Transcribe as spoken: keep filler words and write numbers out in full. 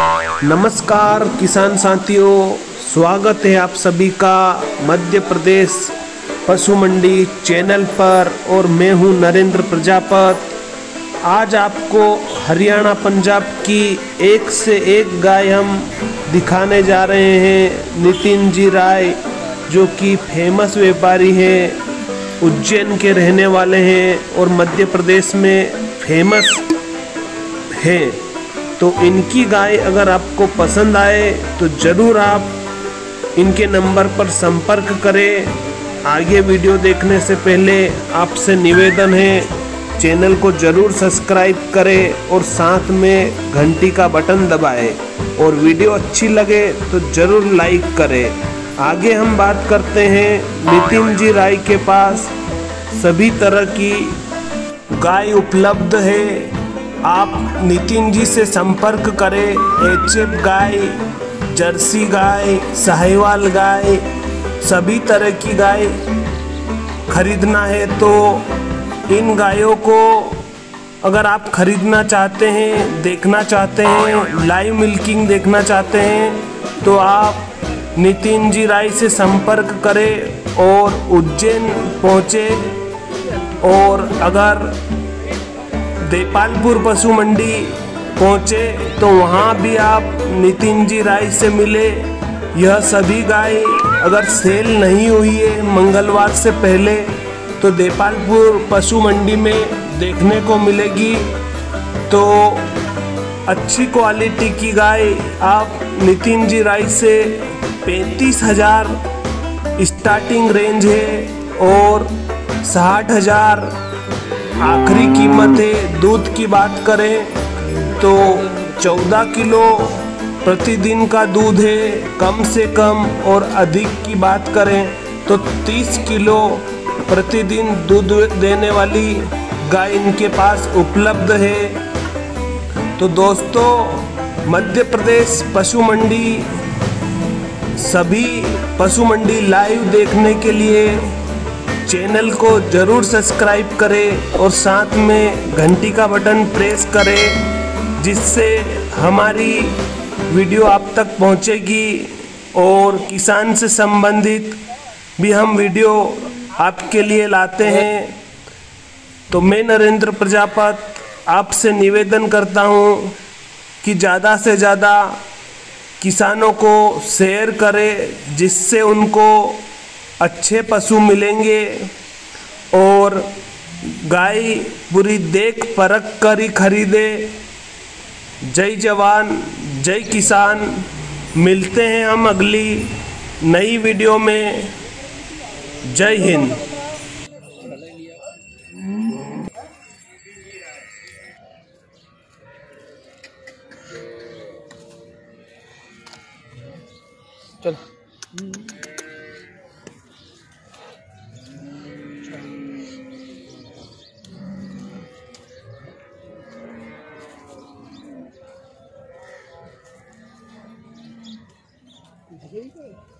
नमस्कार किसान साथियों, स्वागत है आप सभी का मध्य प्रदेश पशु मंडी चैनल पर। और मैं हूं नरेंद्र प्रजापत। आज आपको हरियाणा पंजाब की एक से एक गाय हम दिखाने जा रहे हैं। नितिन जी राय जो कि फेमस व्यापारी हैं, उज्जैन के रहने वाले हैं और मध्य प्रदेश में फेमस हैं। तो इनकी गाय अगर आपको पसंद आए तो ज़रूर आप इनके नंबर पर संपर्क करें। आगे वीडियो देखने से पहले आपसे निवेदन है, चैनल को ज़रूर सब्सक्राइब करें और साथ में घंटी का बटन दबाएं। और वीडियो अच्छी लगे तो ज़रूर लाइक करें। आगे हम बात करते हैं नितिन जी राय के पास सभी तरह की गाय उपलब्ध है। आप नितिन जी से संपर्क करें। एच एफ गाय, जर्सी गाय, साहिवाल गाय, सभी तरह की गाय खरीदना है तो इन गायों को अगर आप खरीदना चाहते हैं, देखना चाहते हैं, लाइव मिल्किंग देखना चाहते हैं तो आप नितिन जी राय से संपर्क करें और उज्जैन पहुँचे। और अगर देपालपुर पशु मंडी पहुँचे तो वहाँ भी आप नितिन जी राय से मिले। यह सभी गाय अगर सेल नहीं हुई है मंगलवार से पहले तो देपालपुर पशु मंडी में देखने को मिलेगी। तो अच्छी क्वालिटी की गाय आप नितिन जी राय से पैंतीस हजार स्टार्टिंग रेंज है और साठ हजार आखिरी कीमत है। दूध की बात करें तो चौदह किलो प्रतिदिन का दूध है कम से कम, और अधिक की बात करें तो तीस किलो प्रतिदिन दूध देने वाली गाय इनके पास उपलब्ध है। तो दोस्तों, मध्य प्रदेश पशु मंडी सभी पशु मंडी लाइव देखने के लिए चैनल को ज़रूर सब्सक्राइब करें और साथ में घंटी का बटन प्रेस करें, जिससे हमारी वीडियो आप तक पहुंचेगी और किसान से संबंधित भी हम वीडियो आपके लिए लाते हैं। तो मैं नरेंद्र प्रजापत आपसे निवेदन करता हूं कि ज़्यादा से ज़्यादा किसानों को शेयर करें, जिससे उनको अच्छे पशु मिलेंगे और गाय पूरी देख परख कर ही खरीदे। जय जवान जय किसान। मिलते हैं हम अगली नई वीडियो में। जय हिंद। चल ठीक है।